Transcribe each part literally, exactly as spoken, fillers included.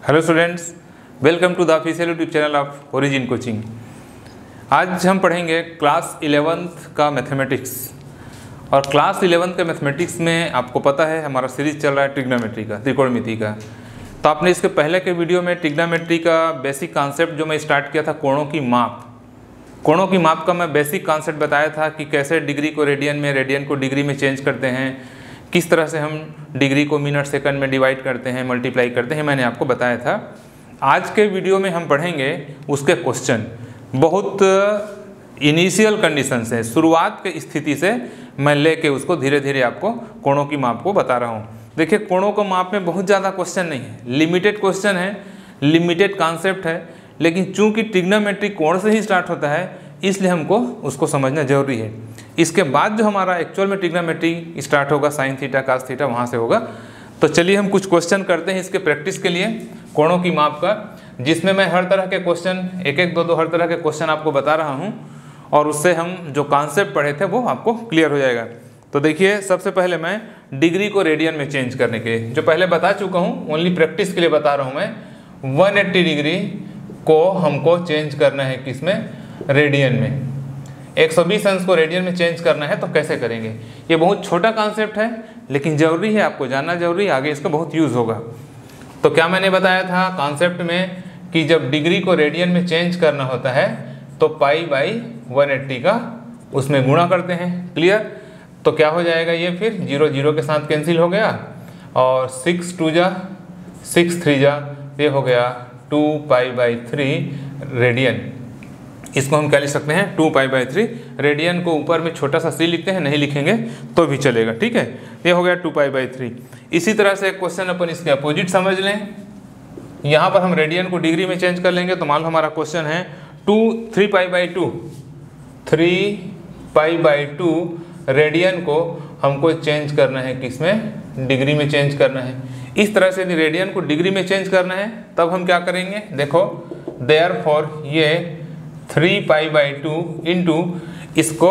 Hello students, welcome to the official YouTube channel of Origin Coaching. आज हम पढ़ेंगे class eleventh का mathematics. और क्लास इलेवेंथ के मैथमेटिक्स में आपको पता है हमारा सीरीज चल रहा है ट्रिग्नोमेट्री का, त्रिकोणमिति का। तो आपने इसके पहले के वीडियो में ट्रिग्नोमेट्री का बेसिक कॉन्सेप्ट जो मैं स्टार्ट किया था, कोणों की माप कोणों की माप का मैं बेसिक कॉन्सेप्ट बताया था कि कैसे डिग्री को रेडियन में, रेडियन को डिग्री में चेंज करते हैं, किस तरह से हम डिग्री को मिनट सेकंड में डिवाइड करते हैं, मल्टीप्लाई करते हैं, मैंने आपको बताया था। आज के वीडियो में हम पढ़ेंगे उसके क्वेश्चन। बहुत इनिशियल कंडीशन से, शुरुआत की स्थिति से मैं लेके उसको धीरे धीरे आपको कोणों की माप को बता रहा हूँ। देखिए, कोणों को माप में बहुत ज़्यादा क्वेश्चन नहीं है, लिमिटेड क्वेश्चन है, लिमिटेड कॉन्सेप्ट है, लेकिन चूंकि ट्रिग्नोमेट्री कोण से ही स्टार्ट होता है इसलिए हमको उसको समझना जरूरी है। इसके बाद जो हमारा एक्चुअल में ट्रिग्नोमेट्री स्टार्ट होगा, साइन थीटा कास थीटा वहाँ से होगा। तो चलिए हम कुछ क्वेश्चन करते हैं इसके प्रैक्टिस के लिए कोणों की माप का, जिसमें मैं हर तरह के क्वेश्चन, एक एक दो दो हर तरह के क्वेश्चन आपको बता रहा हूँ और उससे हम जो कॉन्सेप्ट पढ़े थे वो आपको क्लियर हो जाएगा। तो देखिए, सबसे पहले मैं डिग्री को रेडियन में चेंज करने के जो पहले बता चुका हूँ, ओनली प्रैक्टिस के लिए बता रहा हूँ मैं। वन एट्टी डिग्री को हमको चेंज करना है किसमें? रेडियन में। एक सौ बीस अंश को रेडियन में चेंज करना है तो कैसे करेंगे? ये बहुत छोटा कॉन्सेप्ट है लेकिन ज़रूरी है, आपको जानना जरूरी है, आगे इसका बहुत यूज़ होगा। तो क्या मैंने बताया था कॉन्सेप्ट में कि जब डिग्री को रेडियन में चेंज करना होता है तो पाई बाई वन एट्टी का उसमें गुणा करते हैं। क्लियर? तो क्या हो जाएगा ये? फिर जीरो जीरो के साथ कैंसिल हो गया और सिक्स टू जा सिक्स थ्री जा ये हो गया two pi by three radian. इसको हम क्या लिख सकते हैं? Two pi by three radian को ऊपर में छोटा सा सी लिखते हैं, नहीं लिखेंगे तो भी चलेगा। ठीक है, ये हो गया टू पाई बाई थ्री। इसी तरह से एक क्वेश्चन अपन इसके अपोजिट समझ लें। यहाँ पर हम रेडियन को डिग्री में चेंज कर लेंगे तो मान लो हमारा क्वेश्चन है two three pi by two three pi by two radian को हमको चेंज करना है किसमें? डिग्री में चेंज करना है। इस तरह से यदि रेडियन को डिग्री में चेंज करना है तब हम क्या करेंगे? देखो, देयरफॉर ये three pi by two into इसको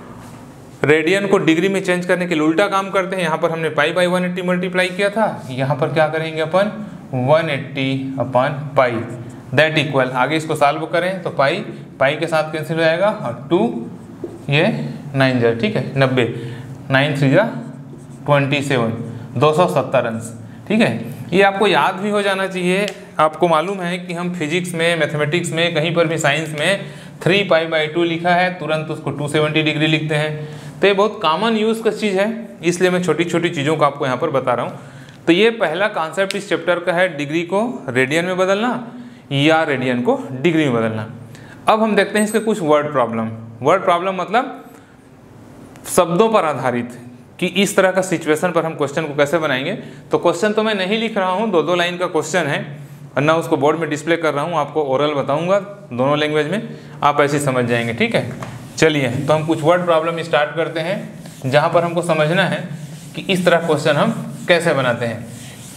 रेडियन को डिग्री में चेंज करने के लिए उल्टा काम करते हैं। यहाँ पर हमने pi by one eighty multiply किया था, यहाँ पर क्या करेंगे अपन? One eighty upon pi, that equal, आगे इसको सॉल्व करें तो पाई पाई के साथ कैंसिल हो जाएगा और टू ये नाइन जा, ठीक है, नब्बे, नाइन थ्री जा ट्वेंटी सेवन, दो सौ सत्तर अंश। ठीक है, ये आपको याद भी हो जाना चाहिए। आपको मालूम है कि हम फिजिक्स में, मैथमेटिक्स में, कहीं पर भी साइंस में थ्री पाई बाई टू लिखा है तुरंत उसको टू सेवेंटी डिग्री लिखते हैं। तो ये बहुत कॉमन यूज़ का चीज़ है, इसलिए मैं छोटी छोटी चीज़ों को आपको यहाँ पर बता रहा हूँ। तो ये पहला कॉन्सेप्ट इस चैप्टर का है, डिग्री को रेडियन में बदलना या रेडियन को डिग्री में बदलना। अब हम देखते हैं इसके कुछ वर्ड प्रॉब्लम। वर्ड प्रॉब्लम मतलब शब्दों पर आधारित कि इस तरह का सिचुएशन पर हम क्वेश्चन को कैसे बनाएंगे। तो क्वेश्चन तो मैं नहीं लिख रहा हूँ, दो दो लाइन का क्वेश्चन है और ना उसको बोर्ड में डिस्प्ले कर रहा हूँ, आपको ओरल बताऊँगा दोनों लैंग्वेज में, आप ऐसे समझ जाएंगे। ठीक है, चलिए तो हम कुछ वर्ड प्रॉब्लम स्टार्ट करते हैं जहाँ पर हमको समझना है कि इस तरह क्वेश्चन हम कैसे बनाते हैं।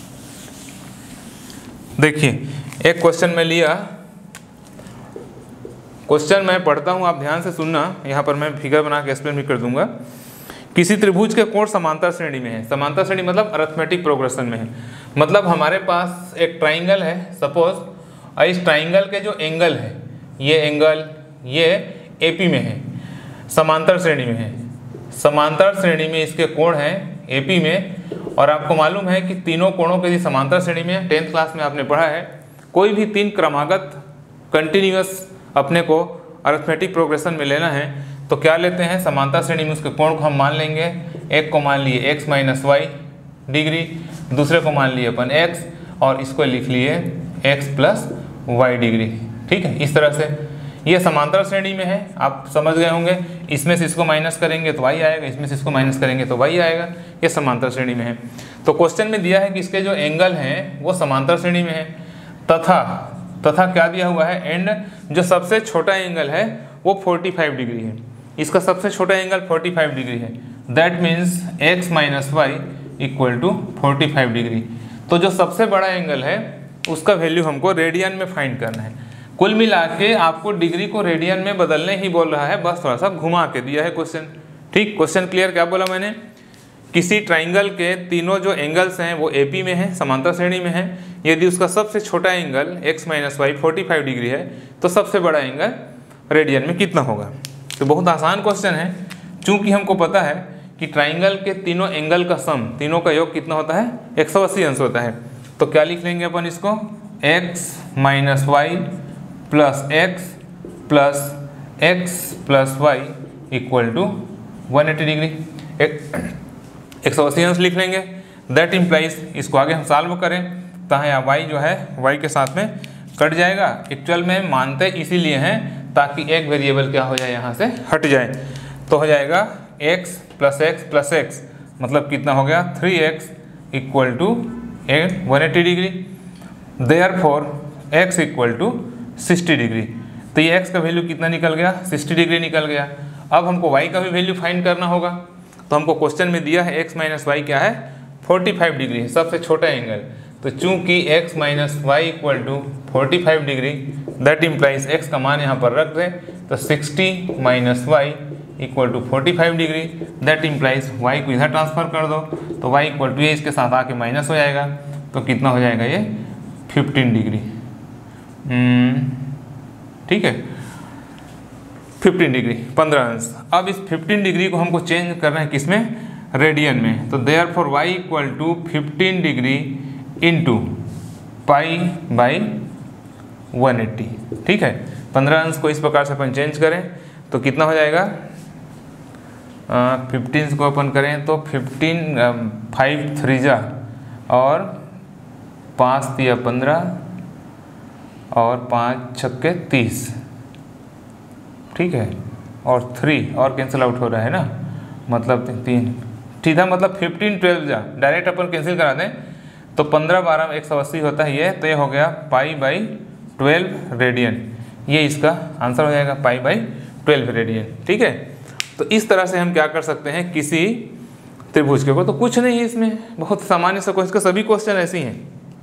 देखिए, एक क्वेश्चन में लिया, क्वेश्चन मैं पढ़ता हूँ, आप ध्यान से सुनना, यहाँ पर मैं फिगर बना के एक्सप्लेन भी कर दूंगा। किसी त्रिभुज के कोण समांतर श्रेणी में है। समांतर श्रेणी मतलब अरिथमेटिक प्रोग्रेशन में है, मतलब हमारे पास एक ट्राइंगल है सपोज, और इस ट्राइंगल के जो एंगल है, ये एंगल ये एपी में है, समांतर श्रेणी में है। समांतर श्रेणी में इसके कोण हैं एपी में, और आपको मालूम है कि तीनों कोणों के समांतर श्रेणी में, टेंथ क्लास में आपने पढ़ा है, कोई भी तीन क्रमागत कंटिन्यूअस अपने को अरिथमेटिक प्रोग्रेशन में लेना है तो क्या लेते हैं? समांतर श्रेणी में उसके कोण को हम मान लेंगे, एक को मान लिए x माइनस वाई डिग्री, दूसरे को मान लिए अपन x और इसको लिख लिए x प्लस वाई डिग्री। ठीक है, इस तरह से ये समांतर श्रेणी में है, आप समझ गए होंगे। इसमें से इसको माइनस करेंगे तो y आएगा, इसमें से इसको माइनस करेंगे तो y आएगा, ये समांतर श्रेणी में है। तो क्वेश्चन में दिया है कि इसके जो एंगल हैं वो समांतर श्रेणी में है, तथा तथा क्या दिया हुआ है? एंड जो सबसे छोटा एंगल है वो पैंतालीस डिग्री है, इसका सबसे छोटा एंगल पैंतालीस डिग्री है, that means x minus y equal to पैंतालीस डिग्री। तो जो सबसे बड़ा एंगल है उसका वैल्यू हमको रेडियन में फाइंड करना है। कुल मिला के आपको डिग्री को रेडियन में बदलने ही बोल रहा है, बस थोड़ा सा घुमा के दिया है क्वेश्चन। ठीक, क्वेश्चन क्लियर? क्या बोला मैंने? किसी ट्राइंगल के तीनों जो एंगल्स हैं वो एपी में हैं, समांतर श्रेणी में हैं। यदि उसका सबसे छोटा angle x minus y forty five degree है तो सबसे बड़ा एंगल रेडियन में कितना होगा। तो बहुत आसान क्वेश्चन है, चूंकि हमको पता है कि ट्राइंगल के तीनों एंगल का सम, तीनों का योग कितना होता है, एक सौ अस्सी अंश होता है। तो क्या लिख लेंगे अपन इसको, x minus y plus x plus x plus y equal to one eighty degree, एक सौ अस्सी अंश लिख लेंगे। दैट इम्प्लाइज, इसको आगे हम सॉल्व करें तो यहाँ y जो है y के साथ में कट जाएगा। एक्चुअल में मानते इसीलिए हैं ताकि एक वेरिएबल क्या हो जाए, यहाँ से हट जाए। तो हो जाएगा x plus x plus x, मतलब कितना हो गया, three x equal to one eighty degree. Therefore x equal to sixty degree. तो ये x का वैल्यू कितना निकल गया, सिक्सटी डिग्री निकल गया। अब हमको y का भी वैल्यू फाइंड करना होगा। तो हमको क्वेश्चन में दिया है x माइनस वाई क्या है, फोर्टी फाइव डिग्री है, सबसे छोटा एंगल। तो चूंकि x minus y equal to forty five degree, that implies x का मान यहाँ पर रख दें तो sixty minus y equal to forty five degree. That implies y को इधर ट्रांसफर कर दो तो y इक्वल टू ये इसके साथ आके माइनस हो जाएगा। तो कितना हो जाएगा ये, फिफ्टीन डिग्री। ठीक है, फिफ्टीन डिग्री, पंद्रह अंश। अब इस फिफ्टीन डिग्री को हमको चेंज करना है किसमें, रेडियन में। तो therefore y equal to fifteen degree into pi by one eighty. ठीक है, पंद्रह अंश को इस प्रकार से अपन चेंज करें तो कितना हो जाएगा, फिफ्टीन को अपन करें तो फिफ्टीन, फाइव थ्री जा और पाँच दिया पंद्रह और पाँच छक्के तीस। ठीक है, और थ्री और कैंसिल आउट हो रहा है ना, मतलब तीन, ठीक है, मतलब फिफ्टीन ट्वेल्व जा, डायरेक्ट अपन कैंसिल करा दें तो पंद्रह बारह एक सौ अस्सी होता है ये। तो ये हो गया पाई बाई ट्वेल्व रेडियन, ये इसका आंसर हो जाएगा, पाई बाई ट्वेल्व रेडियन। ठीक है, तो इस तरह से हम क्या कर सकते हैं किसी त्रिभुज के को। तो कुछ नहीं है इसमें, बहुत सामान्य सा क्वेश्चन, सभी क्वेश्चन ऐसे ही हैं।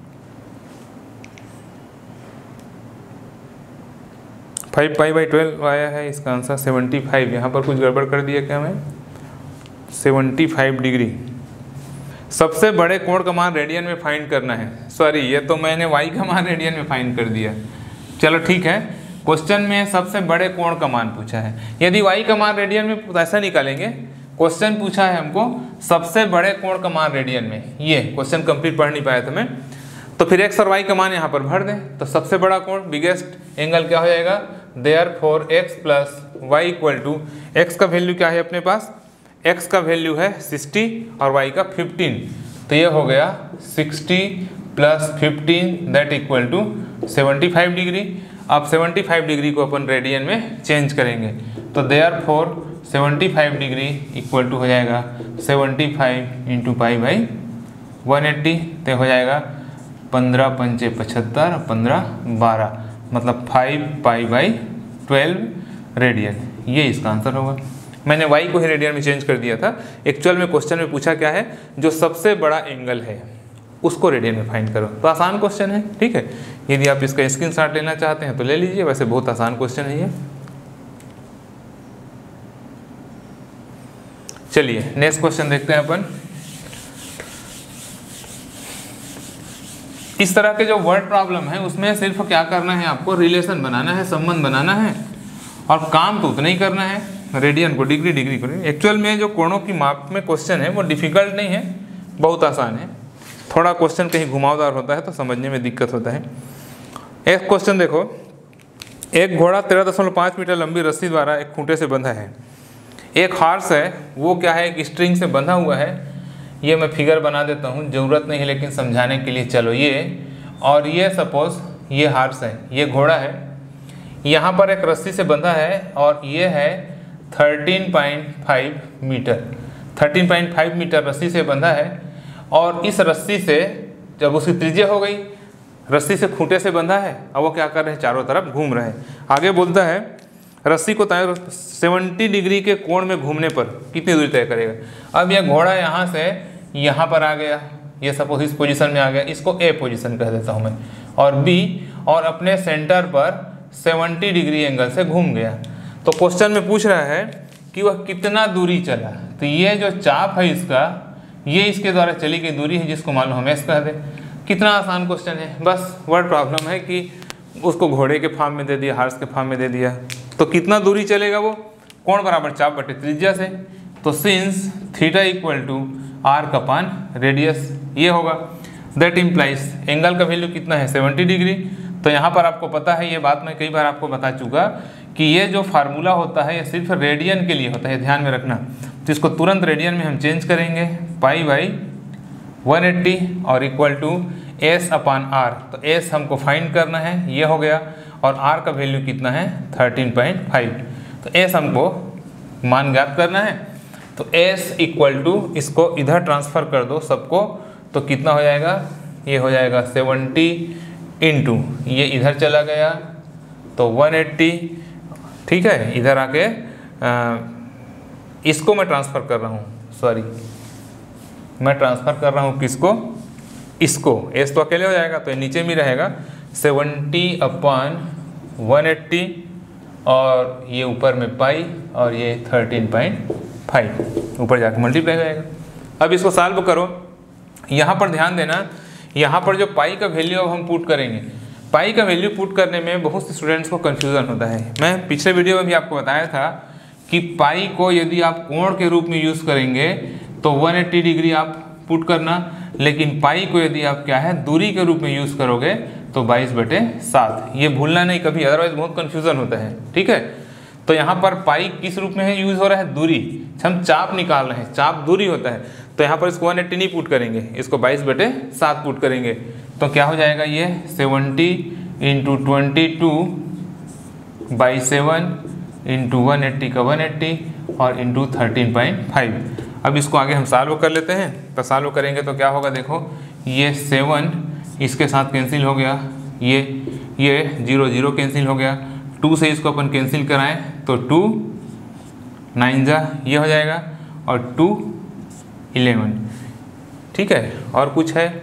फाइव पाई बाई ट्वेल्व आया है, इसका आंसर सेवेंटी फाइव। यहाँ पर कुछ गड़बड़ कर दिया क्या मैं, सेवेंटी फाइव डिग्री। सबसे बड़े कोण का मान रेडियन में फाइंड करना है। सॉरी, ये तो मैंने y का मान रेडियन में फाइंड कर दिया। चलो ठीक है, क्वेश्चन में सबसे बड़े कोण का मान पूछा है। यदि y का मान रेडियन में ऐसा निकालेंगे, क्वेश्चन पूछा है हमको सबसे बड़े कोण का मान रेडियन में, ये क्वेश्चन कंप्लीट पढ़ नहीं पाया था मैं, तो फिर x और y का मान यहाँ पर भर दें। तो सबसे बड़ा कोण, बिगेस्ट एंगल क्या हो जाएगा, therefore x plus y equal to, x का वैल्यू क्या है अपने पास, x का वैल्यू है सिक्सटी और y का फिफ्टीन। तो ये हो गया sixty plus fifteen that equal to seventy five degree. अब सेवेंटी फाइव डिग्री को अपन रेडियन में चेंज करेंगे तो therefore seventy five degree equal to हो जाएगा seventy five into pi by one eighty. तो हो जाएगा पंद्रह पंचे पचहत्तर, पंद्रह बारह, मतलब five pi by twelve radian, ये इसका आंसर होगा। मैंने y को ही रेडियन में चेंज कर दिया था। एक्चुअल में क्वेश्चन में पूछा क्या है, जो सबसे बड़ा एंगल है उसको रेडियन में फाइंड करो। तो आसान क्वेश्चन है। ठीक है, यदि आप इसका स्क्रीनशॉट लेना चाहते हैं तो ले लीजिए, वैसे बहुत आसान क्वेश्चन है ये। चलिए नेक्स्ट क्वेश्चन देखते हैं अपन। इस तरह के जो वर्ड प्रॉब्लम है उसमें सिर्फ क्या करना है, आपको रिलेशन बनाना है, संबंध बनाना है, और काम तो उतना ही करना है, रेडियन को डिग्री डिग्री करें। एक्चुअल में जो कोणों की माप में क्वेश्चन है वो डिफिकल्ट नहीं है, बहुत आसान है। थोड़ा क्वेश्चन कहीं घुमावदार होता है तो समझने में दिक्कत होता है। एक क्वेश्चन देखो, एक घोड़ा तेरह दशमलव पाँच मीटर लंबी रस्सी द्वारा एक खूंटे से बंधा है। एक हॉर्स है, वो क्या है, एक स्ट्रिंग से बंधा हुआ है। ये मैं फिगर बना देता हूँ, ज़रूरत नहीं है लेकिन समझाने के लिए। चलो ये, और ये सपोज ये हॉर्स है, ये घोड़ा है, यहाँ पर एक रस्सी से बंधा है और ये है thirteen point five metre, thirteen point five metre रस्सी से बंधा है। और इस रस्सी से जब उसकी त्रिज्या हो गई, रस्सी से खूंटे से बंधा है, अब वो क्या कर रहे हैं, चारों तरफ घूम रहे हैं। आगे बोलता है रस्सी को सेवेंटी डिग्री के कोण में घूमने पर कितनी दूरी तय करेगा। अब यह घोड़ा यहाँ से यहाँ पर आ गया, ये सपोज इस पोजीशन में आ गया, इसको ए पोजीशन कह देता हूँ मैं, और बी, और अपने सेंटर पर सेवेंटी डिग्री एंगल से घूम गया। तो क्वेश्चन में पूछ रहा है कि वह कितना दूरी चला। तो ये जो चाप है इसका, ये इसके द्वारा चली गई दूरी है जिसको मान लो हम एस कह दें। कितना आसान क्वेश्चन है, बस वर्ड प्रॉब्लम है कि उसको घोड़े के फॉर्म में दे दिया, हार्स के फॉर्म में दे दिया। तो कितना दूरी चलेगा वो, कोण बराबर चाप बटे त्रिज्या से। तो since theta equal to arc upon radius ये होगा, दैट इम्प्लाइज एंगल का वैल्यू कितना है सेवेंटी डिग्री। तो यहाँ पर आपको पता है, ये बात मैं कई बार आपको बता चुका कि ये जो फार्मूला होता है ये सिर्फ रेडियन के लिए होता है, ध्यान में रखना। तो इसको तुरंत रेडियन में हम चेंज करेंगे, पाई बाई वन एट्टी और equal to s upon r. तो एस हमको फाइंड करना है, ये हो गया, और आर का वैल्यू कितना है थर्टीन पॉइंट फाइव। तो एस हमको मान ज्ञात करना है। तो एस इक्वल टू इसको इधर ट्रांसफ़र कर दो सबको, तो कितना हो जाएगा, ये हो जाएगा सेवेंटी इंटू ये इधर चला गया तो वन एट्टी, ठीक है। इधर आके आ, इसको मैं ट्रांसफ़र कर रहा हूँ, सॉरी मैं ट्रांसफ़र कर रहा हूँ किसको, इसको। एस तो अकेले हो जाएगा तो ये नीचे में रहेगा सेवेंटी अपॉन वन एट्टी और ये ऊपर में पाई और ये थर्टीन पॉइंट फाइव ऊपर जाकर मल्टीप्लाई हो जाएगा। अब इसको सॉल्व करो। यहाँ पर ध्यान देना, यहाँ पर जो पाई का वैल्यू अब हम पुट करेंगे, पाई का वैल्यू पुट करने में बहुत से स्टूडेंट्स को कन्फ्यूज़न होता है। मैं पिछले वीडियो में भी आपको बताया था कि पाई को यदि आप कोण के रूप में यूज़ करेंगे तो वन एट्टी डिग्री आप पुट करना, लेकिन पाई को यदि आप क्या है दूरी के रूप में यूज़ करोगे तो बाईस बटे सात। ये भूलना नहीं कभी, अदरवाइज बहुत कन्फ्यूज़न होता है, ठीक है। तो यहाँ पर पाई किस रूप में है यूज़ हो रहा है, दूरी। हम चाप निकाल रहे हैं, चाप दूरी होता है, तो यहाँ पर इसको वन एट्टी नहीं पुट करेंगे, इसको बाईस बटे सात पुट करेंगे। तो क्या हो जाएगा, ये seventy into twenty two by seven into one eighty का वन एट्टी और इंटू थर्टीन पॉइंट फाइव। अब इसको आगे हम सॉल्व कर लेते हैं। तो सॉल्व करेंगे तो क्या होगा, देखो ये सेवन इसके साथ कैंसिल हो गया, ये ये जीरो जीरो कैंसिल हो गया, टू से इसको अपन कैंसिल कराएं तो टू नाइन जा ये हो जाएगा और टू इलेवन, ठीक है। और कुछ है,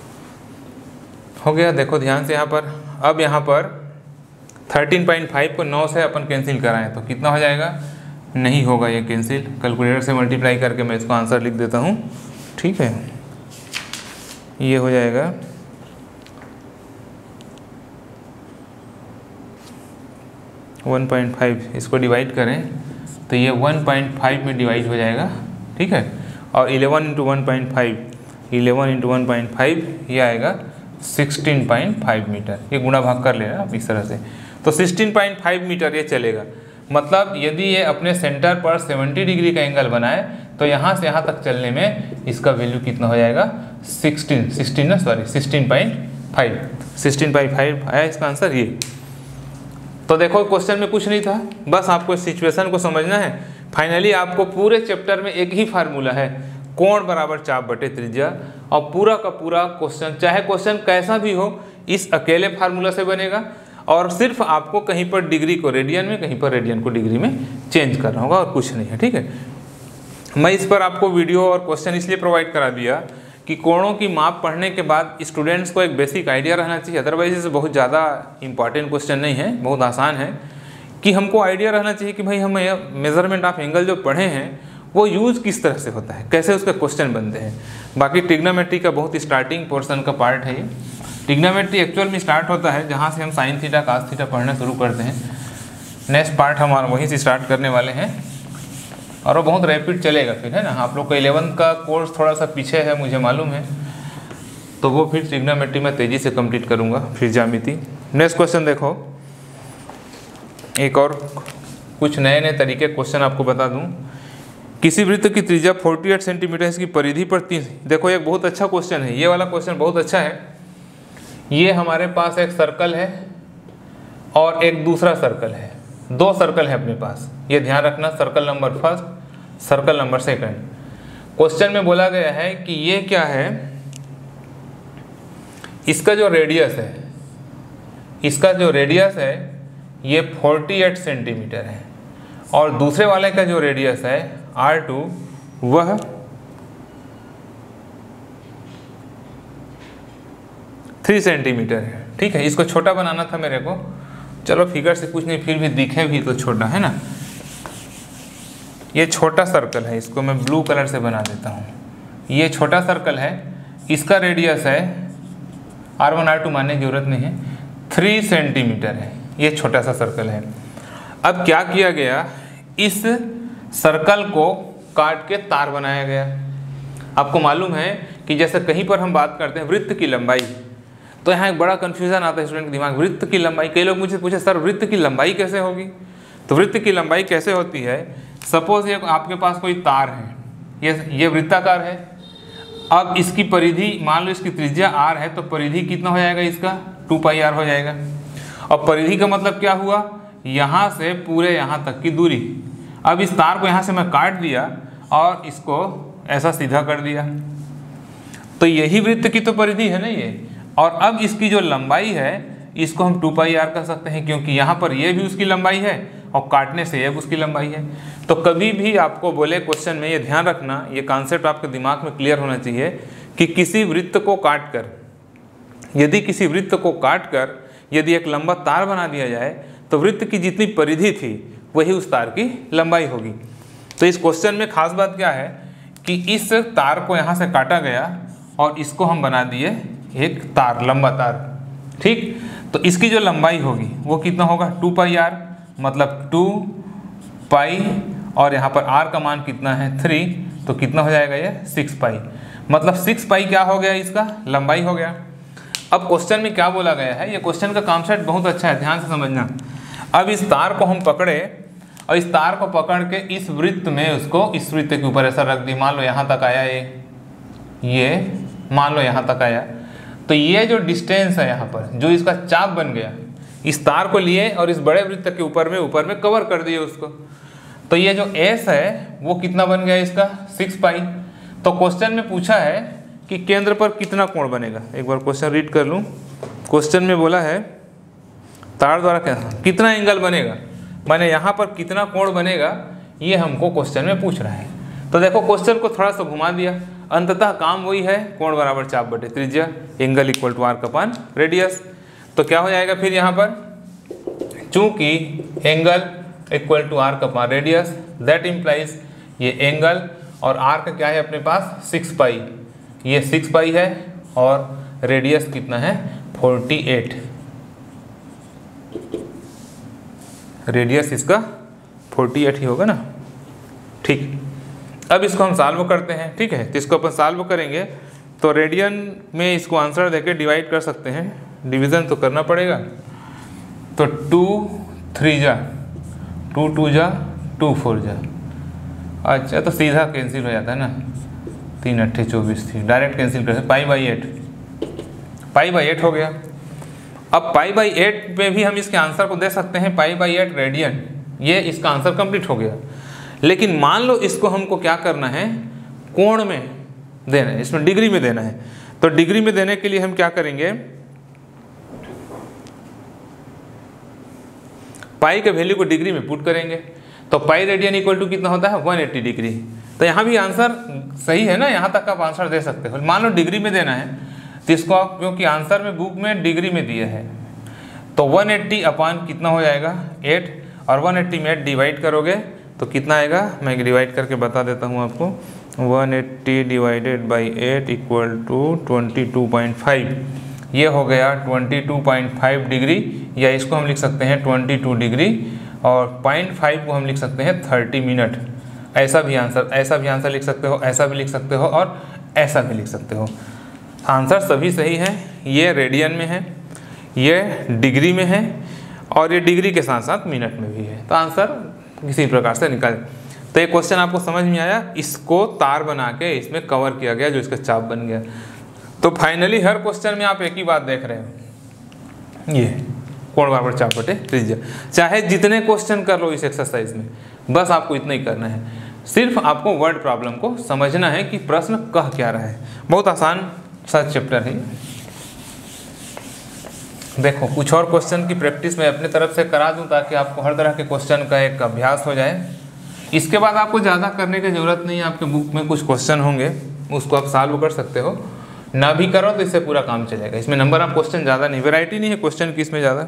हो गया। देखो ध्यान से यहाँ पर, अब यहाँ पर थर्टीन पॉइंट फाइव को नौ से अपन कैंसिल कराएं तो कितना हो जाएगा, नहीं होगा ये कैंसिल। कैलकुलेटर से मल्टीप्लाई करके मैं इसको आंसर लिख देता हूँ, ठीक है। ये हो जाएगा वन पॉइंट फाइव, इसको डिवाइड करें तो ये वन पॉइंट फाइव में डिवाइड हो जाएगा, ठीक है। और eleven into one point five, eleven into one point five ये आएगा सिक्सटीन पॉइंट फाइव मीटर। ये गुणा भाग कर लेना आप इस तरह से, तो सिक्सटीन पॉइंट फाइव मीटर ये चलेगा। मतलब यदि ये अपने सेंटर पर सेवेंटी डिग्री का एंगल बनाए तो यहाँ से यहाँ तक चलने में इसका वैल्यू कितना हो जाएगा, सिक्सटीन सिक्सटीन ना sorry sixteen point five sixteen point five आया इसका आंसर ये। तो देखो क्वेश्चन में कुछ नहीं था, बस आपको सिचुएशन को समझना है। फाइनली आपको पूरे चैप्टर में एक ही फार्मूला है, कोण बराबर चाप बटे त्रिज्या, और पूरा का पूरा क्वेश्चन चाहे क्वेश्चन कैसा भी हो इस अकेले फार्मूला से बनेगा। और सिर्फ आपको कहीं पर डिग्री को रेडियन में, कहीं पर रेडियन को डिग्री में चेंज करना होगा और कुछ नहीं है, ठीक है। मैं इस पर आपको वीडियो और क्वेश्चन इसलिए प्रोवाइड करा दिया कि कोणों की माप पढ़ने के बाद स्टूडेंट्स को एक बेसिक आइडिया रहना चाहिए। अदरवाइज इसे बहुत ज़्यादा इंपॉर्टेंट क्वेश्चन नहीं है, बहुत आसान है। कि हमको आइडिया रहना चाहिए कि भाई हम मेजरमेंट ऑफ एंगल जो पढ़े हैं वो यूज़ किस तरह से होता है, कैसे उसके क्वेश्चन बनते हैं। बाकी ट्रिग्नोमेट्री का बहुत स्टार्टिंग पोर्शन का पार्ट है ये। ट्रिग्नोमेट्री एक्चुअल में स्टार्ट होता है जहाँ से हम साइन थीटा कास थीटा पढ़ना शुरू करते हैं। नेक्स्ट पार्ट हमारा वहीं से स्टार्ट करने वाले हैं और वो बहुत रैपिड चलेगा फिर, है ना। आप लोग का इलेवंथ का कोर्स थोड़ा सा पीछे है मुझे मालूम है, तो वो फिर ट्रिग्नोमेट्री में तेज़ी से कंप्लीट करूँगा, फिर ज्यामिति। नेक्स्ट क्वेश्चन देखो, एक और कुछ नए नए तरीके क्वेश्चन आपको बता दूं। किसी वृत्त की त्रिज्या अड़तालीस सेंटीमीटर इसकी परिधि पर तीन। देखो एक बहुत अच्छा क्वेश्चन है, ये वाला क्वेश्चन बहुत अच्छा है। ये हमारे पास एक सर्कल है और एक दूसरा सर्कल है, दो सर्कल है अपने पास, ये ध्यान रखना। Circle number first, circle number second. Question में बोला गया है कि ये क्या है, इसका जो रेडियस है, इसका जो रेडियस है ये अड़तालीस सेंटीमीटर है और दूसरे वाले का जो रेडियस है आर टू वह थ्री सेंटीमीटर है, ठीक है। इसको छोटा बनाना था मेरे को, चलो फिगर से कुछ नहीं, फिर भी दिखे भी तो छोटा है ना। ये छोटा सर्कल है, इसको मैं ब्लू कलर से बना देता हूँ, ये छोटा सर्कल है, इसका रेडियस है आर वन आर टू मानने की जरूरत नहीं है, थ्री सेंटीमीटर है। ये छोटा सा सर्कल है। अब क्या किया गया, इस सर्कल को काट के तार बनाया गया। आपको मालूम है कि जैसे कहीं पर हम बात करते हैं वृत्त की लंबाई, तो यहाँ एक बड़ा कन्फ्यूजन आता है स्टूडेंट के दिमाग, वृत्त की लंबाई। कई लोग मुझे पूछे सर वृत्त की लंबाई कैसे होगी? तो वृत्त की लंबाई कैसे होती है, सपोज ये आपके पास कोई तार है, ये ये वृत्ताकार है। अब इसकी परिधि मान लो इसकी त्रिज्या आर है, तो परिधि कितना हो जाएगा इसका, टू पाई आर हो जाएगा। और परिधि का मतलब क्या हुआ, यहाँ से पूरे यहाँ तक की दूरी। अब इस तार को यहाँ से मैं काट दिया और इसको ऐसा सीधा कर दिया, तो यही वृत्त की तो परिधि है ना ये। और अब इसकी जो लंबाई है इसको हम टू पाई आर कर सकते हैं, क्योंकि यहाँ पर ये भी उसकी लंबाई है और काटने से ये भी उसकी लंबाई है। तो कभी भी आपको बोले क्वेश्चन में, ये ध्यान रखना, ये कॉन्सेप्ट आपके दिमाग में क्लियर होना चाहिए कि किसी वृत्त को काट कर, यदि किसी वृत्त को काट कर यदि एक लंबा तार बना दिया जाए तो वृत्त की जितनी परिधि थी वही उस तार की लंबाई होगी। तो इस क्वेश्चन में खास बात क्या है कि इस तार को यहाँ से काटा गया और इसको हम बना दिए एक तार, लंबा तार, ठीक। तो इसकी जो लंबाई होगी वो कितना होगा, टू पाई आर, मतलब टू पाई, और यहाँ पर आर का मान कितना है, थ्री, तो कितना हो जाएगा ये, सिक्स पाई। मतलब सिक्स पाई क्या हो गया, इसका लंबाई हो गया। अब क्वेश्चन में क्या बोला गया है, ये क्वेश्चन का कॉन्सेप्ट बहुत अच्छा है, ध्यान से समझना। अब इस तार को हम पकड़े और इस तार को पकड़ के इस वृत्त में उसको इस वृत्त के ऊपर ऐसा रख दी, मान लो यहाँ तक आया, ये ये मान लो यहाँ तक आया, तो ये जो डिस्टेंस है यहाँ पर, जो इसका चाप बन गया, इस तार को लिए और इस बड़े वृत्त के ऊपर में ऊपर में कवर कर दिए उसको, तो ये जो एस है वो कितना बन गया इसका, सिक्स पाई। तो क्वेश्चन में पूछा है कि केंद्र पर कितना कोण बनेगा। एक बार क्वेश्चन रीड कर लूँ। क्वेश्चन में बोला है तार द्वारा क्या कितना एंगल बनेगा, माने यहाँ पर कितना कोण बनेगा, ये हमको क्वेश्चन में पूछ रहा है। तो देखो क्वेश्चन को थोड़ा सा घुमा दिया, अंततः काम वही है, कोण बराबर चाप बटे त्रिज्या, angle equal to arc upon radius. तो क्या हो जाएगा फिर यहाँ पर, चूंकि angle equal to arc upon radius, that implies ये एंगल और आर का क्या है अपने पास, सिक्स पाई, ये सिक्स पाई है और रेडियस कितना है, फोर्टी एट, रेडियस इसका फोर्टी एट ही होगा ना, ठीक। अब इसको हम सॉल्व करते हैं, ठीक है। तो इसको अपन सॉल्व करेंगे तो रेडियन में इसको आंसर देके डिवाइड कर सकते हैं, डिवीज़न तो करना पड़ेगा। तो टू थ्री जा, टू टू जा, टू फोर जा, अच्छा तो सीधा कैंसिल हो जाता है ना, तीन अट्ठे चौबीस थी, डायरेक्ट कैंसिल कर, pi by eight, pi by eight हो गया। अब पाई बाई एट में भी हम इसके आंसर को दे सकते हैं पाई बाई एट रेडियन, ये इसका आंसर कंप्लीट हो गया। लेकिन मान लो इसको हमको क्या करना है, कोण में देना है, इसमें डिग्री में देना है। तो डिग्री में देने के लिए हम क्या करेंगे, पाई के वैल्यू को डिग्री में पुट करेंगे, तो पाई रेडियन इक्वल टू कितना होता है, वन एट्टी डिग्री। तो यहाँ भी आंसर सही है ना, यहाँ तक आप आंसर दे सकते हो। मान लो डिग्री में देना है तो इसको आप, क्योंकि आंसर में बुक में डिग्री में दिया है, तो वन एट्टी अपान कितना हो जाएगा, एट, और वन एट्टी में एट डिवाइड करोगे तो कितना आएगा, मैं डिवाइड करके बता देता हूँ आपको, one eighty divided by eight equal to twenty two point five, ये हो गया twenty two point five degree, या इसको हम लिख सकते हैं ट्वेंटी टू डिग्री, और पॉइंट फाइव को हम लिख सकते हैं थर्टी मिनट। ऐसा भी आंसर, ऐसा भी आंसर लिख सकते हो, ऐसा भी लिख सकते हो और ऐसा भी लिख सकते हो। आंसर सभी सही है, ये रेडियन में है, ये डिग्री में है, और ये डिग्री के साथ साथ मिनट में भी है। तो आंसर किसी प्रकार से निकाल। तो ये क्वेश्चन आपको समझ में आया, इसको तार बना के इसमें कवर किया गया जो इसका चाप बन गया। तो फाइनली हर क्वेश्चन में आप एक ही बात देख रहे हो, ये कोण बराबर चाप बटे त्रिज्या। चाहे जितने क्वेश्चन कर लो इस एक्सरसाइज में, बस आपको इतना ही करना है, सिर्फ आपको वर्ड प्रॉब्लम को समझना है कि प्रश्न कह क्या रहा है। बहुत आसान सा चैप्टर है। देखो कुछ और क्वेश्चन की प्रैक्टिस मैं अपने तरफ से करा दूं ताकि आपको हर तरह के क्वेश्चन का एक अभ्यास हो जाए। इसके बाद आपको ज़्यादा करने की ज़रूरत नहीं है, आपके बुक में कुछ क्वेश्चन होंगे उसको आप सॉल्व कर सकते हो, ना भी करो तो इससे पूरा काम चलेगा। इसमें नंबर ऑफ क्वेश्चन ज़्यादा नहीं, वैरायटी नहीं है क्वेश्चन की इसमें ज़्यादा।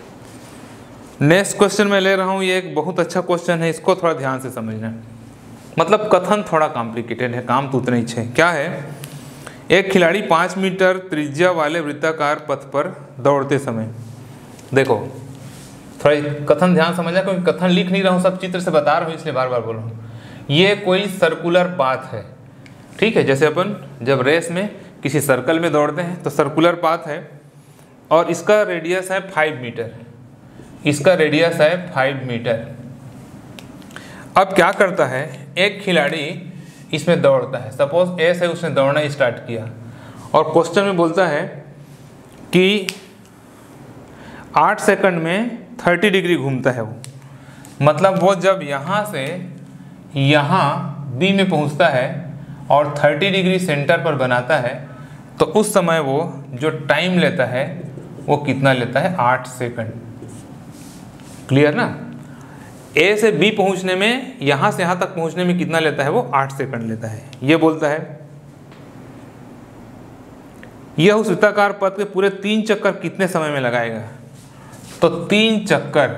नेक्स्ट क्वेश्चन मैं ले रहा हूँ, ये एक बहुत अच्छा क्वेश्चन है, इसको थोड़ा ध्यान से समझना। मतलब कथन थोड़ा कॉम्प्लिकेटेड है, काम तो उतना ही है। क्या है, एक खिलाड़ी पाँच मीटर त्रिज्या वाले वृत्ताकार पथ पर दौड़ते समय, देखो थोड़ा कथन ध्यान समझना, क्योंकि कथन लिख नहीं रहा हूँ, सब चित्र से बता रहा हूँ, इसलिए बार बार बोल रहा हूँ। ये कोई सर्कुलर पाथ है, ठीक है, जैसे अपन जब रेस में किसी सर्कल में दौड़ते हैं तो सर्कुलर पाथ है, और इसका रेडियस है फाइव मीटर, इसका रेडियस है फाइव मीटर। अब क्या करता है, एक खिलाड़ी इसमें दौड़ता है, सपोज ए से उसने दौड़ना स्टार्ट किया, और क्वेश्चन में बोलता है कि आठ सेकंड में तीस डिग्री घूमता है वो, मतलब वो जब यहाँ से यहाँ बी में पहुँचता है और तीस डिग्री सेंटर पर बनाता है, तो उस समय वो जो टाइम लेता है वो कितना लेता है, आठ सेकंड। क्लियर ना, ए से बी पहुंचने में, यहां से यहां तक पहुंचने में कितना लेता है वो, आठ सेकंड लेता है। ये बोलता है यह उस वृत्ताकार पथ के पूरे तीन चक्कर कितने समय में लगाएगा, तो तीन चक्कर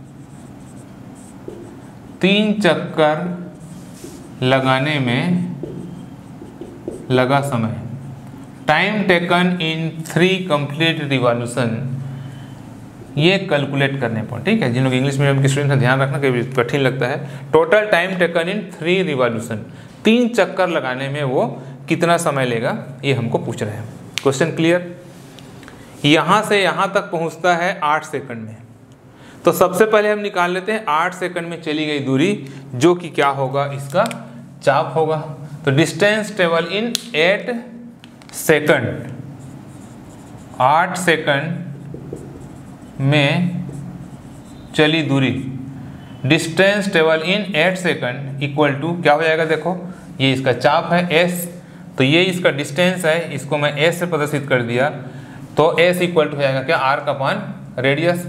तीन चक्कर लगाने में लगा समय, time taken in three complete revolution, ये कैलकुलेट करने पर, ठीक है, जिन लोग इंग्लिश मीडियम के स्टूडेंट हैं ध्यान रखना, कभी कठिन लगता है। Total time taken in three revolution, तीन चक्कर लगाने में वो कितना समय लेगा, ये हमको पूछ रहे हैं। Question clear. यहाँ से यहाँ तक पहुँचता है आठ सेकंड में, तो सबसे पहले हम निकाल लेते हैं आठ सेकंड में चली गई दूरी, जो कि क्या होगा, इसका चाप होगा। तो distance travel in eight second, आठ सेकंड में चली दूरी, distance travel in eight second equal to क्या हो जाएगा, देखो ये इसका चाप है एस, तो ये इसका डिस्टेंस है, इसको मैं एस से प्रदर्शित कर दिया, तो एस इक्वल टू हो जाएगा क्या, arc upon radius.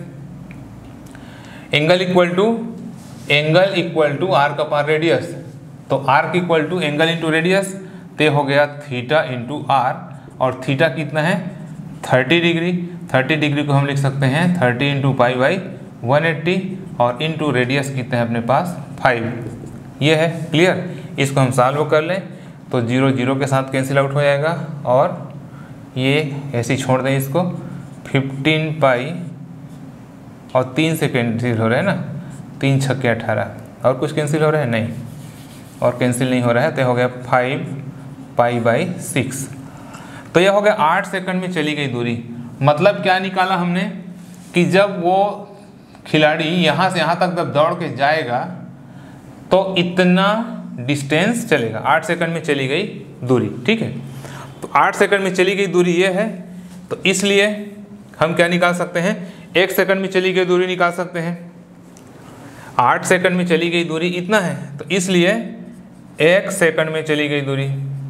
Angle equal to angle equal to arc upon radius, तो arc equal to angle into radius, ते हो गया थीटा इंटू आर, और थीटा कितना है, तीस डिग्री। तीस डिग्री को हम लिख सकते हैं तीस into pi by one eighty, और इंटू रेडियस कितने हैं अपने पास, फाइव। ये है क्लियर। इसको हम सॉल्व कर लें तो जीरो जीरो के साथ कैंसिल आउट हो जाएगा, और ये ऐसे ही छोड़ दें इसको, फिफ्टीन पाई और तीन से कैंसिल हो रहा है ना, तीन छक्के अठारह, और कुछ कैंसिल हो रहा है नहीं, और कैंसिल नहीं हो रहा है, तो हो गया फाइव पाई बाई सिक्स। तो यह हो गया आठ सेकंड में चली गई दूरी। मतलब क्या निकाला हमने कि जब वो खिलाड़ी यहाँ से यहाँ तक जब दौड़ के जाएगा तो इतना डिस्टेंस चलेगा, आठ सेकंड में चली गई दूरी, ठीक है। तो आठ सेकंड में चली गई दूरी ये है, तो इसलिए हम क्या निकाल सकते हैं, एक सेकंड में चली गई दूरी निकाल सकते हैं। आठ सेकंड में चली गई दूरी इतना है, तो इसलिए एक सेकंड में चली गई दूरी।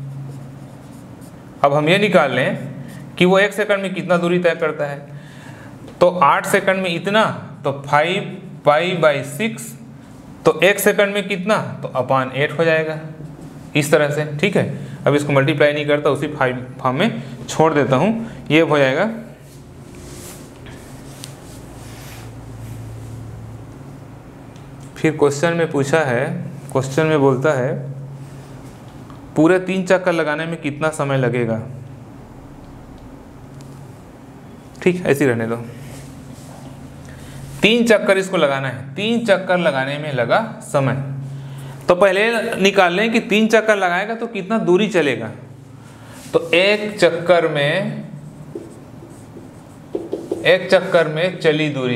अब हम ये निकाल लें कि वो एक सेकंड में कितना दूरी तय करता है, तो आठ सेकंड में इतना, तो फाइव पाई बाई सिक्स, तो एक सेकंड में कितना, तो अपान एट हो जाएगा, इस तरह से, ठीक है। अब इसको मल्टीप्लाई नहीं करता, उसी फाइव फॉर्म में छोड़ देता हूँ, ये हो जाएगा फिर क्वेश्चन में पूछा है, क्वेश्चन में बोलता है पूरे तीन चक्कर लगाने में कितना समय लगेगा, ठीक, ऐसे रहने दो। तीन चक्कर इसको लगाना है, तीन चक्कर लगाने में लगा समय, तो पहले निकाल लें कि तीन चक्कर लगाएगा तो कितना दूरी चलेगा। तो एक चक्कर में एक चक्कर में चली दूरी,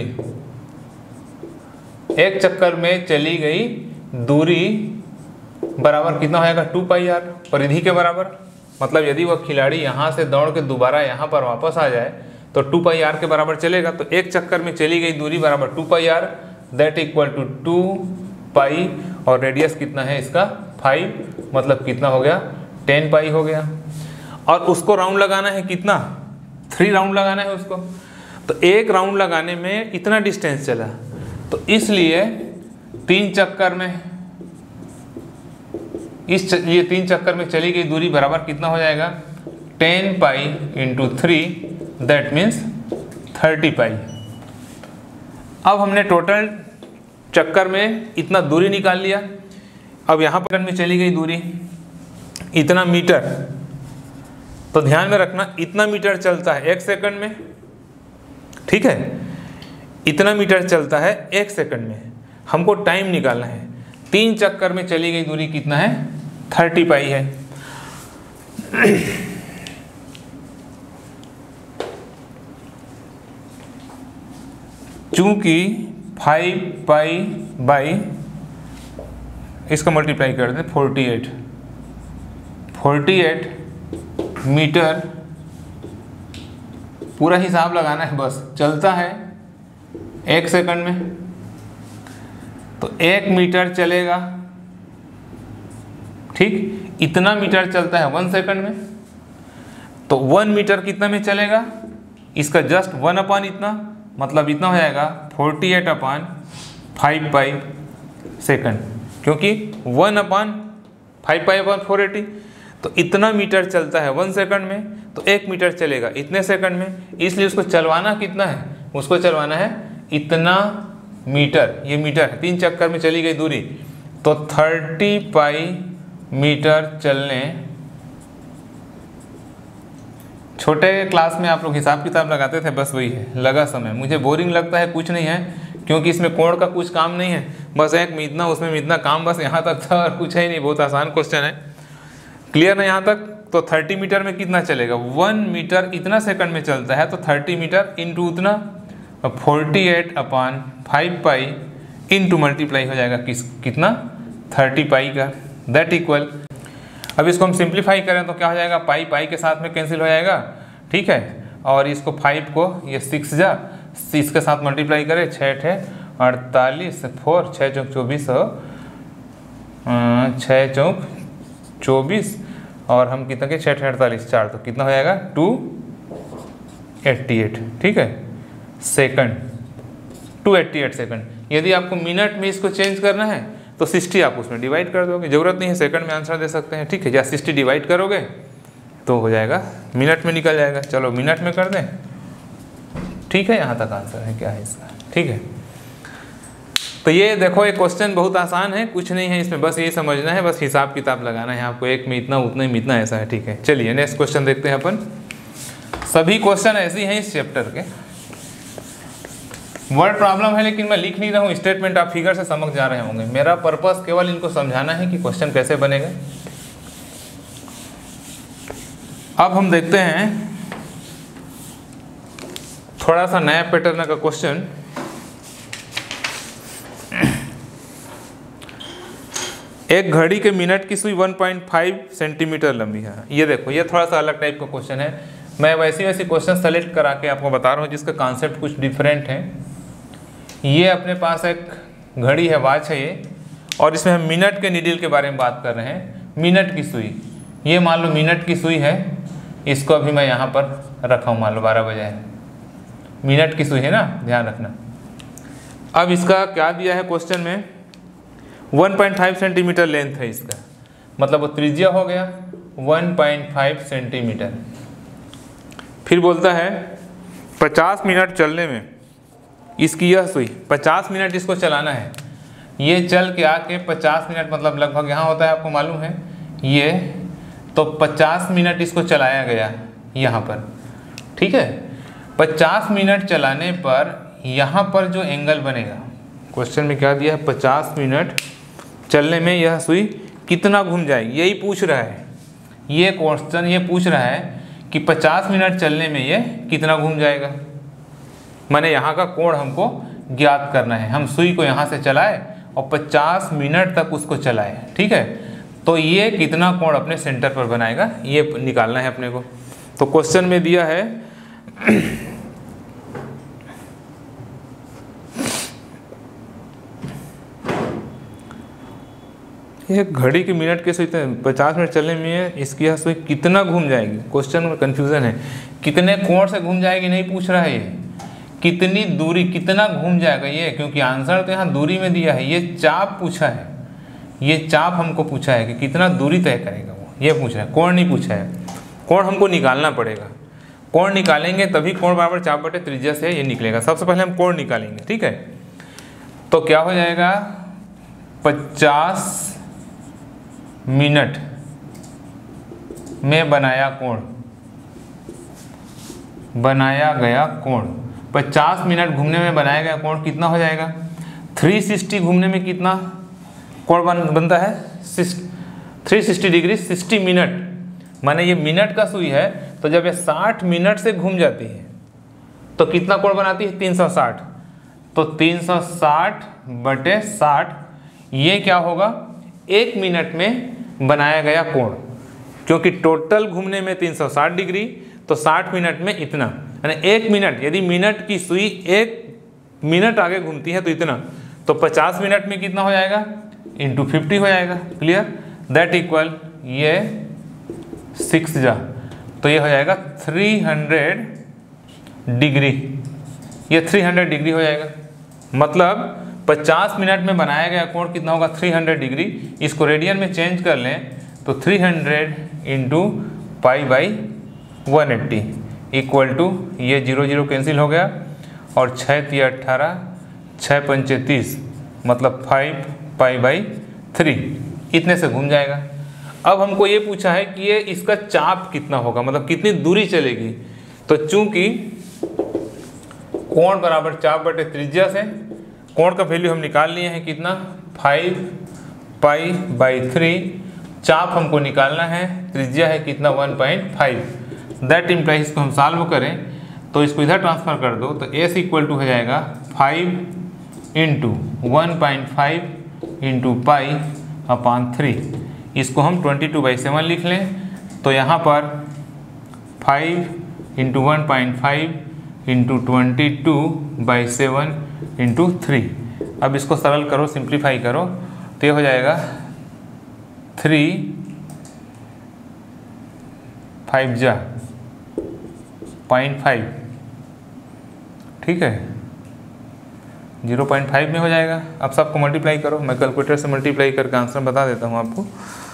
एक चक्कर में चली गई दूरी बराबर कितना हो जाएगा, टू पाई आर, परिधि के बराबर। मतलब यदि वह खिलाड़ी यहाँ से दौड़ के दोबारा यहाँ पर वापस आ जाए तो टू पाई आर के बराबर चलेगा। तो एक चक्कर में चली गई दूरी बराबर two pi r, that equal to two pi, और रेडियस कितना है इसका, फाइव, मतलब कितना हो गया, टेन पाई हो गया। और उसको राउंड लगाना है कितना, थ्री राउंड लगाना है उसको। तो एक राउंड लगाने में इतना डिस्टेंस चला, तो इसलिए तीन चक्कर में इस च, ये तीन चक्कर में चली गई दूरी बराबर कितना हो जाएगा, ten pi into three, that means thirty pi. अब हमने टोटल चक्कर में इतना दूरी निकाल लिया। अब यहाँ पर में चली गई दूरी इतना मीटर, तो ध्यान में रखना इतना मीटर चलता है एक सेकंड में, ठीक है, इतना मीटर चलता है एक सेकंड में। हमको टाइम निकालना है। तीन चक्कर में चली गई दूरी कितना है, थर्टी पाई है। चूंकि फाइव पाई बाई इसका मल्टीप्लाई कर दें forty eight forty eight metre, पूरा हिसाब लगाना है बस, चलता है एक सेकंड में, तो एक मीटर चलेगा, ठीक, इतना मीटर चलता है वन सेकंड में, तो वन मीटर कितना में चलेगा, इसका जस्ट वन अपान इतना, मतलब इतना हो जाएगा forty eight upon five pi second, क्योंकि one upon five pi upon four eighty, तो इतना मीटर चलता है वन सेकंड में, तो एक मीटर चलेगा इतने सेकंड में, इसलिए उसको चलवाना कितना है, उसको चलवाना है इतना मीटर, ये मीटर है, तीन चक्कर में चली गई दूरी, तो थर्टी पाई मीटर चलने। छोटे क्लास में आप लोग हिसाब किताब लगाते थे, बस वही है, लगा समय, मुझे बोरिंग लगता है, कुछ नहीं है, क्योंकि इसमें कोण का कुछ काम नहीं है, बस एक में इतना उसमें इतना काम, बस यहाँ तक था और कुछ है ही नहीं, बहुत आसान क्वेश्चन है। क्लियर है यहाँ तक? तो थर्टी मीटर में कितना चलेगा, वन मीटर इतना सेकंड में चलता है, तो थर्टी मीटर इंटू उतना, forty eight upon five pi into multiply हो जाएगा किस कितना, थर्टी पाई का, दैट इक्वल। अब इसको हम सिंप्लीफाई करें तो क्या हो जाएगा, पाई पाई के साथ में कैंसिल हो जाएगा, ठीक है, और इसको फाइव को ये सिक्स जा इसके साथ मल्टीप्लाई करें, छः ठे अड़तालीस, फोर छः चौक चौबीस, छः चौक चौबीस, और हम कितना के छः ठे अड़तालीस, चार, तो कितना हो जाएगा टू एट्टी एट, ठीक है, second, two eighty eight second. यदि आपको मिनट में इसको चेंज करना है तो सिक्सटी आप उसमें डिवाइड कर दोगे, जरूरत नहीं है सेकंड में आंसर दे सकते हैं, ठीक है, या सिक्सटी डिवाइड करोगे तो हो जाएगा, मिनट में निकल जाएगा। चलो मिनट में कर दें, ठीक है, यहाँ तक आंसर है क्या है इसका, ठीक है। तो ये देखो, एक क्वेश्चन बहुत आसान है, कुछ नहीं है इसमें, बस ये समझना है, बस हिसाब किताब लगाना है आपको, एक में इतना उतना में इतना, ऐसा है, ठीक है। चलिए नेक्स्ट क्वेश्चन देखते हैं अपन। सभी क्वेश्चन ऐसे ही हैं इस चैप्टर के, वर्ड प्रॉब्लम है लेकिन मैं लिख नहीं रहा हूँ, स्टेटमेंट आप फिगर से समझ जा रहे होंगे। मेरा पर्पस केवल इनको समझाना है कि क्वेश्चन कैसे बनेगा। अब हम देखते हैं थोड़ा सा नया पैटर्न का क्वेश्चन। एक घड़ी के मिनट की सुई वन पॉइंट फाइव सेंटीमीटर लंबी है। ये देखो, ये थोड़ा सा अलग टाइप का क्वेश्चन है, मैं वैसी वैसी क्वेश्चन सेलेक्ट करा के आपको बता रहा हूँ जिसका कॉन्सेप्ट कुछ डिफरेंट है। ये अपने पास एक घड़ी है, वॉच है ये, और इसमें हम मिनट के नीडल के बारे में बात कर रहे हैं। मिनट की सुई, ये मान लो मिनट की सुई है, इसको अभी मैं यहाँ पर रखा हूँ, मान लो बारह बजे है, मिनट की सुई है ना, ध्यान रखना। अब इसका क्या दिया है क्वेश्चन में, one point five centimetre length है इसका, मतलब वो त्रिज्या हो गया वन पॉइंट फाइव सेंटीमीटर। फिर बोलता है पचास मिनट चलने में इसकी यह सुई, पचास मिनट इसको चलाना है, ये चल के आके पचास मिनट मतलब लगभग यहाँ होता है, आपको मालूम है ये, तो पचास मिनट इसको चलाया गया यहाँ पर, ठीक है। पचास मिनट चलाने पर यहाँ पर जो एंगल बनेगा, क्वेश्चन में क्या दिया है, पचास मिनट चलने में यह सुई कितना घूम जाएगी, यही पूछ रहा है ये क्वेश्चन। ये पूछ रहा है कि पचास मिनट चलने में ये कितना घूम जाएगा, माने यहाँ का कोण हमको ज्ञात करना है। हम सुई को यहाँ से चलाए और पचास मिनट तक उसको चलाए, ठीक है, तो ये कितना कोण अपने सेंटर पर बनाएगा, ये निकालना है अपने को। तो क्वेश्चन में दिया है एक घड़ी की मिनट के सुई पचास मिनट चलने में इसकी यह सुई कितना घूम जाएगी। क्वेश्चन में कंफ्यूजन है, कितने कोण से घूम जाएगी नहीं पूछ रहा है, ये कितनी दूरी, कितना घूम जाएगा ये, क्योंकि आंसर तो यहाँ दूरी में दिया है, ये चाप पूछा है, ये चाप हमको पूछा है कि कितना दूरी तय करेगा वो, ये पूछ रहा है, कोण नहीं पूछा है। कोण हमको निकालना पड़ेगा, कोण निकालेंगे तभी कोण बराबर चाप बटे त्रिज्या से ये निकलेगा। सबसे पहले हम कोण निकालेंगे, ठीक है। तो क्या हो जाएगा, पचास मिनट में बनाया कोण, बनाया गया कोण, पचास मिनट घूमने में बनाया गया कोण कितना हो जाएगा? तीन सौ साठ घूमने में कितना कोण बन, बनता है? तीन सौ साठ डिग्री साठ मिनट, माने ये मिनट का सुई है, तो जब ये साठ मिनट से घूम जाती है तो कितना कोण बनाती है? तीन सौ साठ। तो तीन सौ साठ बटे साठ, ये क्या होगा? एक मिनट में बनाया गया कोण, क्योंकि टोटल घूमने में तीन सौ साठ डिग्री, तो साठ मिनट में इतना, यानी एक मिनट, यदि मिनट की सुई एक मिनट आगे घूमती है तो इतना, तो पचास मिनट में कितना हो जाएगा? इंटू फिफ्टी हो जाएगा। क्लियर? दैट इक्वल ये सिक्स जा, तो ये हो जाएगा थ्री हंड्रेड डिग्री, ये थ्री हंड्रेड डिग्री हो जाएगा। मतलब पचास मिनट में बनाया गया कोण कितना होगा? तीन सौ डिग्री। इसको रेडियन में चेंज कर लें तो तीन सौ into pi by one eighty equal to, ये जीरो जीरो कैंसिल हो गया, और छः तीन अट्ठारह, छः पंचे तीस, मतलब फाइव पाई बाई थ्री, इतने से घूम जाएगा। अब हमको ये पूछा है कि ये इसका चाप कितना होगा, मतलब कितनी दूरी चलेगी। तो चूंकि कोण बराबर चाप बटे त्रिज्या से, कोण का वैल्यू हम निकाल लिए हैं कितना? फाइव पाई बाई थ्री, चाप हमको निकालना है, त्रिज्या है कितना? One point five. That implies, इसको हम सॉल्व करें तो इसको इधर ट्रांसफर कर दो, तो एस इक्वल टू हो जाएगा five into one point five into pi upon three. इसको हम ट्वेंटी टू बाई सेवन लिख लें, तो यहाँ पर five into one point five into twenty two by seven into three. अब इसको सरल करो, सिंप्लीफाई करो, तो ये हो जाएगा थ्री फाइव जा पॉइंट फाइव, ठीक है, जीरो पॉइंट फाइव में हो जाएगा। अब सबको मल्टीप्लाई करो, मैं कैलकुलेटर से मल्टीप्लाई करके आंसर बता देता हूँ आपको।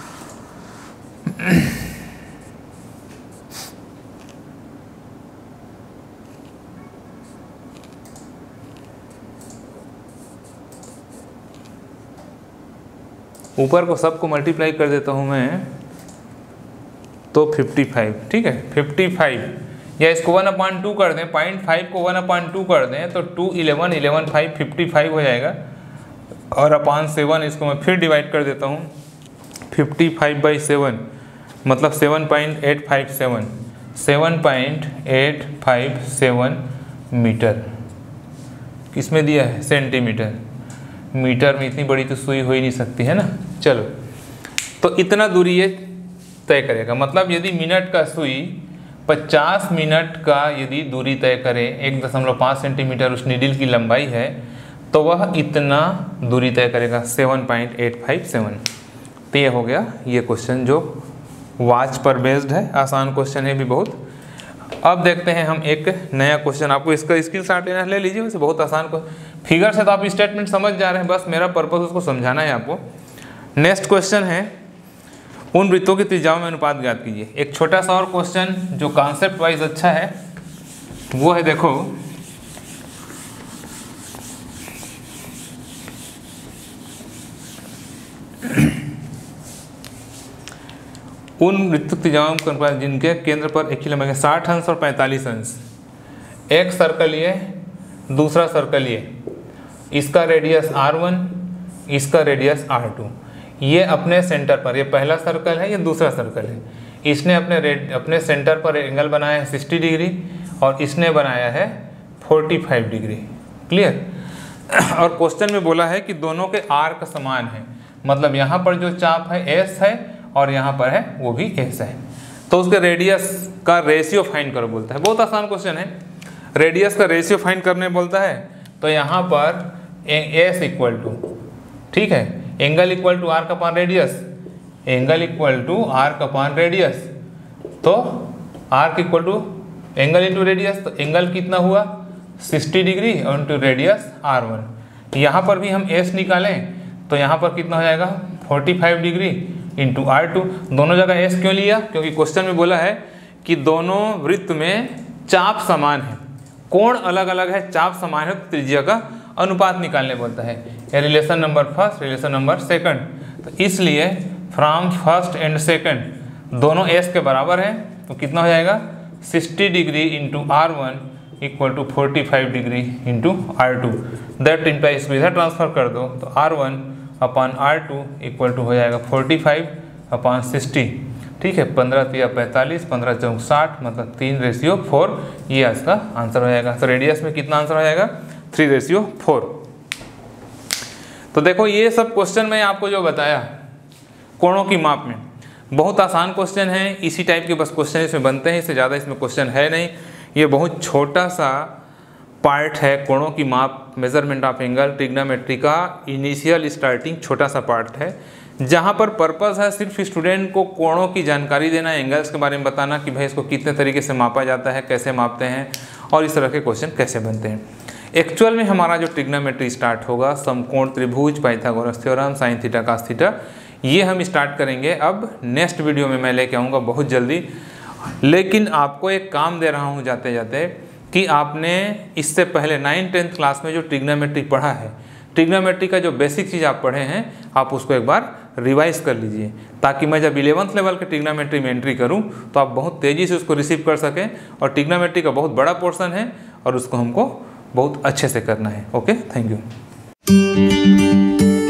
ऊपर को सबको मल्टीप्लाई कर देता हूँ मैं, तो पचपन, ठीक है, पचपन, या इसको वन अपॉन टू कर दें, पॉइंट फाइव को वन अपॉन टू कर दें तो two eleven eleven five fifty five हो जाएगा, और अपॉन सेवन इसको मैं फिर डिवाइड कर देता हूँ, फिफ्टी फाइव बाई सेवन मतलब seven point eight five seven, seven point eight five seven metre. किसमें दिया है? सेंटीमीटर। मीटर में इतनी बड़ी तो सुई हो ही नहीं सकती है ना। चलो, तो इतना दूरी ये तय करेगा, मतलब यदि मिनट का सुई पचास मिनट का यदि दूरी तय करे, एक दशमलव पाँच सेंटीमीटर उस नीडल की लंबाई है, तो वह इतना दूरी तय करेगा, seven point eight five seven. तो ये हो गया ये क्वेश्चन जो वॉच पर बेस्ड है, आसान क्वेश्चन है भी बहुत। अब देखते हैं हम एक नया क्वेश्चन, आपको इसका स्क्रीन शॉट लेना ले लीजिए, वैसे बहुत आसान को फिगर से तो आप स्टेटमेंट समझ जा रहे हैं, बस मेरा पर्पस उसको समझाना है आपको। नेक्स्ट क्वेश्चन है, उन वृत्तों की त्रिज्याओं में अनुपात ज्ञात कीजिए। एक छोटा सा और क्वेश्चन जो कॉन्सेप्ट वाइज अच्छा है वो है, देखो उन वृत्त त्रिज्याओं के अनुपात जिनके केंद्र पर एक ही लंबाई के साठ अंश और पैंतालीस अंश, एक सर्कल ये, दूसरा सर्कल ये, इसका रेडियस आर वन, इसका रेडियस आर टू, ये अपने सेंटर पर, ये पहला सर्कल है, ये दूसरा सर्कल है, इसने अपने रेड अपने सेंटर पर एंगल बनाया है साठ डिग्री और इसने बनाया है पैंतालीस डिग्री। क्लियर? और क्वेश्चन में बोला है कि दोनों के आर्क समान है, मतलब यहाँ पर जो चाप है एस है और यहाँ पर है वो भी एस है, तो उसके रेडियस का रेशियो फाइंड करो बोलता है। बहुत आसान क्वेश्चन है, रेडियस का रेशियो फाइंड करने बोलता है, तो यहाँ पर एस इक्वल टू, ठीक है, angle equal to arc upon radius, angle equal to arc upon radius, तो arc equal to angle into radius, तो एंगल कितना हुआ साठ डिग्री और इंटू रेडियस आर वन। यहाँ पर भी हम एस निकालें तो यहाँ पर कितना हो जाएगा पैंतालीस डिग्री इंटू आर टू। दोनों जगह एस क्यों लिया? क्योंकि क्वेश्चन में बोला है कि दोनों वृत्त में चाप समान है, कोण अलग अलग है, चाप समान है, तो त्रिज्या का अनुपात निकालने बोलता है। ये relation number first, relation number second, तो इसलिए फ्रॉम फर्स्ट एंड सेकंड दोनों एस के बराबर है तो कितना हो जाएगा sixty degree into R one equal to forty five degree into R two. That implies इसको इधर ट्रांसफर कर दो तो R one upon R two equal to हो जाएगा फोर्टी फाइव अपॉन सिक्सटी। ठीक है, पंद्रह तिया पैंतालीस, पंद्रह चौक साठ, मतलब तीन रेशियो फोर, ये इसका आंसर हो जाएगा। तो रेडियस में कितना आंसर हो जाएगा थ्री रेशियो फोर। तो देखो ये सब क्वेश्चन मैं आपको जो बताया कोणों की माप में बहुत आसान क्वेश्चन है, इसी टाइप के बस क्वेश्चन इसमें बनते हैं, इससे ज़्यादा इसमें क्वेश्चन है नहीं। ये बहुत छोटा सा पार्ट है कोणों की माप, मेजरमेंट ऑफ एंगल, ट्रिग्नोमेट्री का इनिशियल स्टार्टिंग छोटा सा पार्ट है, जहाँ पर पर्पस है सिर्फ स्टूडेंट को कोणों की जानकारी देना, एंगल्स के बारे में बताना कि भाई इसको कितने तरीके से मापा जाता है, कैसे मापते हैं और इस तरह के क्वेश्चन कैसे बनते हैं। एक्चुअल में हमारा जो ट्रिग्नोमेट्री स्टार्ट होगा, समकोण त्रिभुज, Pythagoras theorem, sine theta cos theta, ये हम स्टार्ट करेंगे अब नेक्स्ट वीडियो में मैं लेके आऊँगा बहुत जल्दी। लेकिन आपको एक काम दे रहा हूँ जाते जाते कि आपने इससे पहले नाइन टेंथ क्लास में जो ट्रिग्नोमेट्री पढ़ा है, ट्रिग्नोमेट्री का जो बेसिक चीज़ आप पढ़े हैं आप उसको एक बार रिवाइज कर लीजिए, ताकि मैं जब इलेवंथ लेवल के ट्रिग्नोमेट्री में एंट्री करूं तो आप बहुत तेज़ी से उसको रिसीव कर सकें। और ट्रिग्नोमेट्री का बहुत बड़ा पोर्शन है और उसको हमको बहुत अच्छे से करना है। Okay, thank you.